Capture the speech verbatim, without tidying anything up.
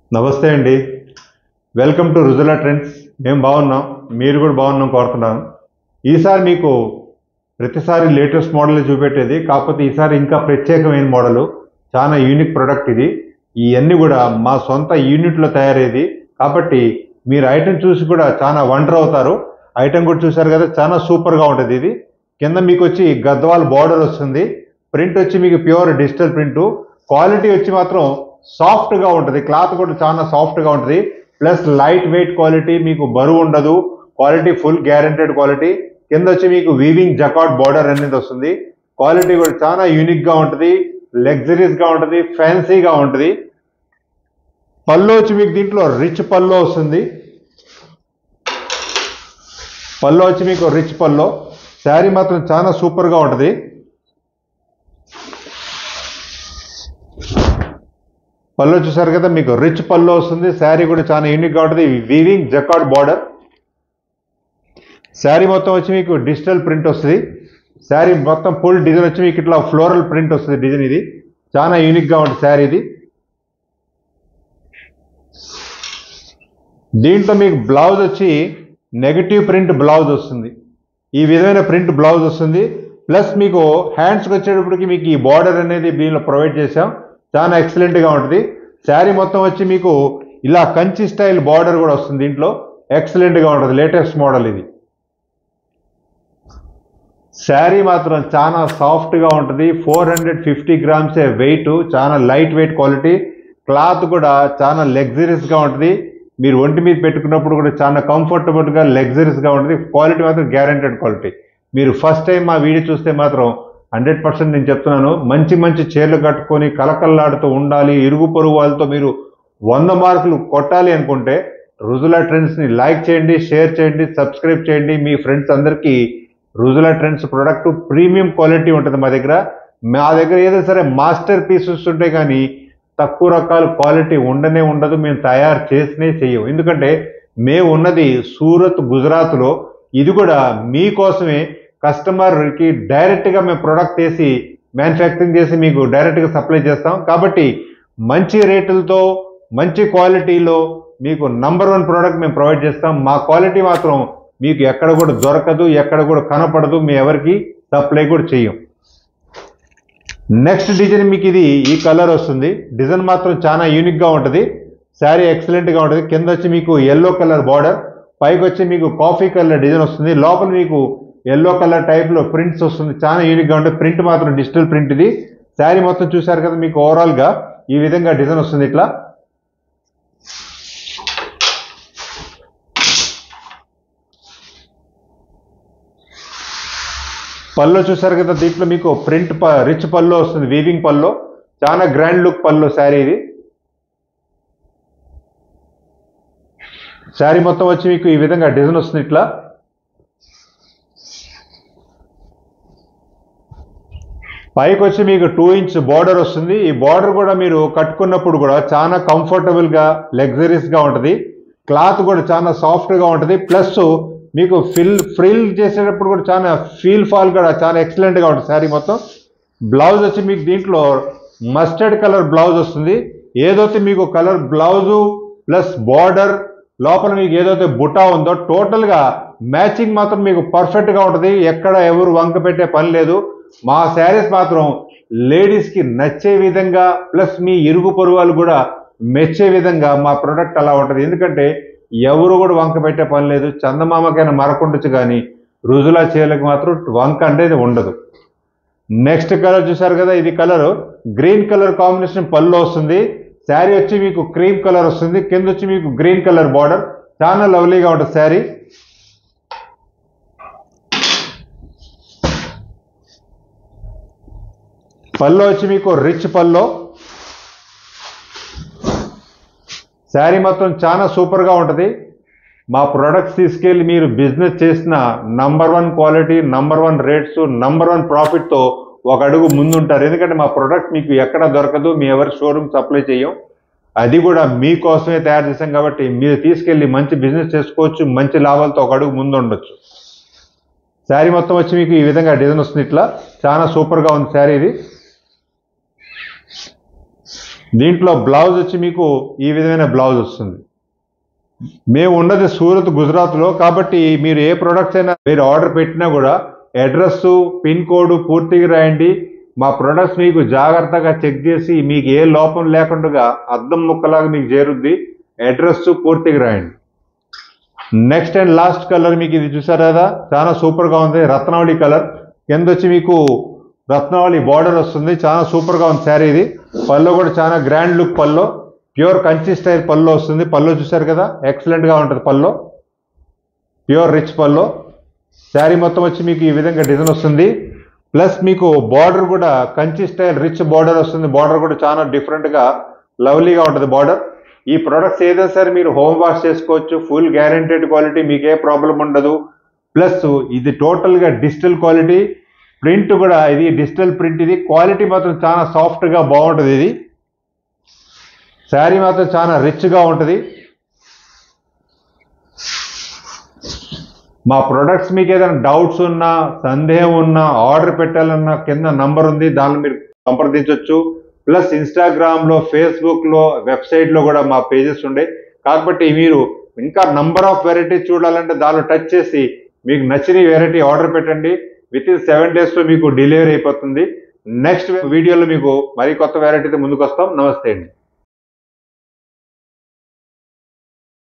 నమస్తే అండి. Welcome to Rujula Trends. మేము బాగున్నాం, మీరు కూడా బాగున్నాం కోరుతున్నాను. ఈసారి మీకు ప్రతిసారి లేటెస్ట్ మోడల్ చూపెట్టేది, కాకపోతే ఈసారి ఇంకా ప్రత్యేకమైన మోడలు, చాలా యూనిక్ ప్రోడక్ట్ ఇది. ఇవన్నీ కూడా మా సొంత యూనిట్లో తయారయ్యేది కాబట్టి మీరు ఐటెం చూసి కూడా చాలా వండర్ అవుతారు. ఐటెం కూడా చూసారు కదా, చాలా సూపర్గా ఉంటుంది. ఇది కింద మీకు వచ్చి గద్వాల్ బార్డర్ వస్తుంది, ప్రింట్ వచ్చి మీకు ప్యూర్ డిజిటల్ ప్రింట్, క్వాలిటీ వచ్చి మాత్రం సాఫ్ట్గా ఉంటుంది, క్లాత్ కూడా చాలా సాఫ్ట్గా ఉంటుంది, ప్లస్ లైట్ వెయిట్ క్వాలిటీ, మీకు బరువు ఉండదు, క్వాలిటీ ఫుల్ గ్యారెంటెడ్ క్వాలిటీ. కింద వచ్చి మీకు వీవింగ్ జకార్డ్ బార్డర్ అనేది వస్తుంది, క్వాలిటీ కూడా చాలా యూనిక్గా ఉంటుంది, లగ్జరీస్గా ఉంటుంది, ఫ్యాన్సీగా ఉంటుంది. పళ్ళు వచ్చి మీకు దీంట్లో రిచ్ పళ్ళు వస్తుంది, పళ్ళు వచ్చి మీకు రిచ్ పళ్ళు. శారీ మాత్రం చాలా సూపర్గా ఉంటుంది. పళ్ళు చూసారు కదా, మీకు రిచ్ పళ్ళు వస్తుంది, శారీ కూడా చాలా యూనిక్గా ఉంటుంది, వీవింగ్ జకార్డ్ బార్డర్. శారీ మొత్తం వచ్చి మీకు డిజిటల్ ప్రింట్ వస్తుంది, శారీ మొత్తం ఫుల్ డిజైన్ వచ్చి మీకు ఇట్లా ఫ్లోరల్ ప్రింట్ వస్తుంది డిజైన్. ఇది చాలా యూనిక్గా ఉంటుంది శారీ. ఇది దీంట్లో మీకు బ్లౌజ్ వచ్చి నెగటివ్ ప్రింట్ బ్లౌజ్ వస్తుంది, ఈ విధమైన ప్రింట్ బ్లౌజ్ వస్తుంది. ప్లస్ మీకు హ్యాండ్స్కి వచ్చేటప్పటికి మీకు ఈ బార్డర్ అనేది దీనిలో ప్రొవైడ్ చేసాం, చాలా ఎక్సలెంట్గా ఉంటుంది. శారీ మొత్తం వచ్చి మీకు ఇలా కంచి స్టైల్ బార్డర్ కూడా వస్తుంది దీంట్లో, ఎక్సలెంట్గా ఉంటుంది, లేటెస్ట్ మోడల్ ఇది. శారీ మాత్రం చాలా సాఫ్ట్గా ఉంటుంది, ఫోర్ హండ్రెడ్ ఫిఫ్టీ గ్రామ్సే వెయిట్, చాలా లైట్ వెయిట్ క్వాలిటీ, క్లాత్ కూడా చాలా లగ్జరీస్గా ఉంటుంది. మీరు ఒంటి మీద పెట్టుకున్నప్పుడు కూడా చాలా కంఫర్టబుల్గా లగ్జరీస్గా ఉంటుంది, క్వాలిటీ మాత్రం గ్యారెంటెడ్ క్వాలిటీ. మీరు ఫస్ట్ టైం మా వీడియో చూస్తే మాత్రం హండ్రెడ్ పర్సెంట్ నేను చెప్తున్నాను, మంచి మంచి చీరలు కట్టుకొని కలకల్లాడుతూ ఉండాలి, ఇరుగు పొరుగు వాళ్ళతో మీరు వంద మార్కులు కొట్టాలి అనుకుంటే రుజులా ట్రెండ్స్ని లైక్ చేయండి, షేర్ చేయండి, సబ్స్క్రైబ్ చేయండి. మీ ఫ్రెండ్స్ అందరికీ Rujula Trends product premium quality ఉంటుంది మా దగ్గర. మా దగ్గర ఏదైనా సరే మాస్టర్ పీసెస్ ఉంటాయి, కానీ తక్కువ రకాల క్వాలిటీ ఉండనే ఉండదు, మేము తయారు చేసినే చెయ్యం. ఎందుకంటే మేము ఉన్నది సూరత్, గుజరాత్లో. ఇది కూడా మీకోసమే, కస్టమర్కి డైరెక్ట్గా మేము ప్రొడక్ట్ వేసి మ్యానుఫ్యాక్చరింగ్ చేసి మీకు డైరెక్ట్గా సప్లై చేస్తాం. కాబట్టి మంచి రేటులతో మంచి క్వాలిటీలో మీకు నంబర్ వన్ ప్రోడక్ట్ మేము ప్రొవైడ్ చేస్తాం. మా క్వాలిటీ మాత్రం మీకు ఎక్కడ కూడా దొరకదు, ఎక్కడ కూడా కనపడదు, మేము ఎవరికి సప్లై కూడా చెయ్యం. నెక్స్ట్ డిజైన్ మీకు ఇది ఈ కలర్ వస్తుంది, డిజైన్ మాత్రం చాలా యూనిక్గా ఉంటుంది, శారీ ఎక్సలెంట్గా ఉంటుంది. కింద వచ్చి మీకు ఎల్లో కలర్ బార్డర్, పైకి వచ్చి మీకు కాఫీ కలర్ డిజైన్ వస్తుంది, లోపల మీకు ఎల్లో కలర్ టైప్లో ప్రింట్స్ వస్తుంది, చాలా యూనిక్గా ఉంటుంది. ప్రింట్ మాత్రం డిజిటల్ ప్రింట్ ఇది. శారీ మొత్తం చూసారు కదా, మీకు ఓవరాల్గా ఈ విధంగా డిజైన్ వస్తుంది ఇట్లా. పళ్ళు చూసారు కదా, దీంట్లో మీకు ప్రింట్ రిచ్ పళ్ళు వస్తుంది, వీవింగ్ పళ్ళు, చాలా గ్రాండ్ లుక్ పళ్ళు శారీ ఇది. శారీ మొత్తం వచ్చి మీకు ఈ విధంగా డిజైన్ వస్తుంది ఇట్లా. పైకి వచ్చి మీకు టూ ఇంచ్ బార్డర్ వస్తుంది, ఈ బార్డర్ కూడా మీరు కట్టుకున్నప్పుడు కూడా చాలా కంఫర్టబుల్గా లగ్జరీస్గా ఉంటుంది, క్లాత్ కూడా చాలా సాఫ్ట్గా ఉంటుంది. ప్లస్ మీకు ఫిల్ ఫ్రిల్ చేసేటప్పుడు కూడా చాలా ఫీల్ ఫాల్ కూడా చాలా ఎక్సలెంట్గా ఉంటుంది శారీ మొత్తం. బ్లౌజ్ వచ్చి మీకు దీంట్లో మస్టర్డ్ కలర్ బ్లౌజ్ వస్తుంది, ఏదైతే మీకు కలర్ బ్లౌజు ప్లస్ బార్డర్ లోపల మీకు ఏదైతే బుటా ఉందో టోటల్గా మ్యాచింగ్ మాత్రం మీకు పర్ఫెక్ట్గా ఉంటుంది, ఎక్కడ ఎవరు వంక పెట్టే పని లేదు. మా శారీస్ మాత్రం లేడీస్కి నచ్చే విధంగా, ప్లస్ మీ ఇరుగు పొరుగు వాళ్ళు కూడా మెచ్చే విధంగా మా ప్రోడక్ట్ అలా ఉంటుంది. ఎందుకంటే ఎవరు కూడా వంక పెట్టే పని లేదు, చందమామకైనా మరకుండొచ్చు, కానీ రుజులా చీరలకు మాత్రం వంక అనేది ఉండదు. నెక్స్ట్ కలర్ చూసారు కదా, ఇది కలర్ గ్రీన్ కలర్ కాంబినేషన్ పళ్ళు వస్తుంది, శారీ వచ్చి మీకు క్రీమ్ కలర్ వస్తుంది, కింద వచ్చి మీకు గ్రీన్ కలర్ బార్డర్, చాలా లవ్లీగా ఉంటుంది శారీ. పళ్ళు వచ్చి మీకు రిచ్ పళ్ళు, శారీ మొత్తం చాలా సూపర్గా ఉంటుంది. మా ప్రొడక్ట్స్ తీసుకెళ్ళి మీరు బిజినెస్ చేసిన number one quality, number one rates, number one ప్రాఫిట్తో ఒక అడుగు ముందుంటారు. ఎందుకంటే మా ప్రొడక్ట్ మీకు ఎక్కడ దొరకదు, మీ ఎవరి షోరూమ్ సప్లై చేయం, అది కూడా మీకోసమే తయారు చేసాం. కాబట్టి మీరు తీసుకెళ్ళి మంచి బిజినెస్ చేసుకోవచ్చు, మంచి లాభాలతో ఒక అడుగు ముందు ఉండొచ్చు. శారీ మొత్తం వచ్చి మీకు ఈ విధంగా డిజైన్ వస్తుంది ఇట్లా, చాలా సూపర్గా ఉంది శారీ ఇది. దీంట్లో బ్లౌజ్ వచ్చి మీకు ఈ విధమైన బ్లౌజ్ వస్తుంది. మేము ఉన్నది సూరత్ గుజరాత్లో, కాబట్టి మీరు ఏ ప్రొడక్ట్స్ అయినా మీరు ఆర్డర్ పెట్టినా కూడా అడ్రస్ పిన్ కోడ్ పూర్తిగా రాయండి. మా ప్రొడక్ట్స్ మీకు జాగ్రత్తగా చెక్ చేసి మీకు ఏ లోపం లేకుండా అద్దం ముక్కలాగా మీకు చేరుద్ది. అడ్రస్ పూర్తిగా రాయండి. నెక్స్ట్ అండ్ లాస్ట్ కలర్ మీకు ఇది చూసారు కదా, చాలా సూపర్గా ఉంది. రత్నావళి కలర్ కింద వచ్చి మీకు రత్నావళి బార్డర్ వస్తుంది. చాలా సూపర్గా ఉంది శారీ. ఇది పళ్ళు కూడా చాలా గ్రాండ్ లుక్ పళ్ళు, ప్యూర్ కంచి స్టైల్ పళ్ళు వస్తుంది. పళ్ళు చూసారు కదా, ఎక్సలెంట్గా ఉంటుంది పళ్ళు, ప్యూర్ రిచ్ పళ్ళు. శారీ మొత్తం వచ్చి మీకు ఈ విధంగా డిజైన్ వస్తుంది. ప్లస్ మీకు బార్డర్ కూడా కంచి స్టైల్ రిచ్ బార్డర్ వస్తుంది. బార్డర్ కూడా చాలా డిఫరెంట్గా లవ్లీగా ఉంటుంది బార్డర్. ఈ ప్రొడక్ట్స్ ఏదైనా సరే మీరు హోమ్ వాష్ చేసుకోవచ్చు. ఫుల్ గ్యారెంటెడ్ క్వాలిటీ, మీకు ఏ ప్రాబ్లం ఉండదు. ప్లస్ ఇది టోటల్గా డిజిటల్ క్వాలిటీ. ప్రింట్ కూడా ఇది డిజిటల్ ప్రింట్. ఇది క్వాలిటీ మాత్రం చాలా సాఫ్ట్గా బాగుంటుంది. ఇది శారీ మాత్రం చాలా రిచ్గా ఉంటుంది. మా ప్రొడక్ట్స్ మీకు ఏదైనా డౌట్స్ ఉన్నా, సందేహం ఉన్నా, ఆర్డర్ పెట్టాలన్నా కింద నంబర్ ఉంది, దాన్ని మీరు సంప్రదించవచ్చు. ప్లస్ ఇన్స్టాగ్రామ్లో, ఫేస్బుక్లో, వెబ్సైట్లో కూడా మా పేజెస్ ఉండే. కాబట్టి మీరు ఇంకా నంబర్ ఆఫ్ వెరైటీస్ చూడాలంటే దానిలో టచ్ చేసి మీకు నచ్చిన వెరైటీ ఆర్డర్ పెట్టండి. విత్ ఇన్ సెవెన్ డేస్లో మీకు డెలివరీ అయిపోతుంది. నెక్స్ట్ వీడియోలో మీకు మరి కొత్త వెరైటీతో ముందుకు వస్తాం. నమస్తే అండి.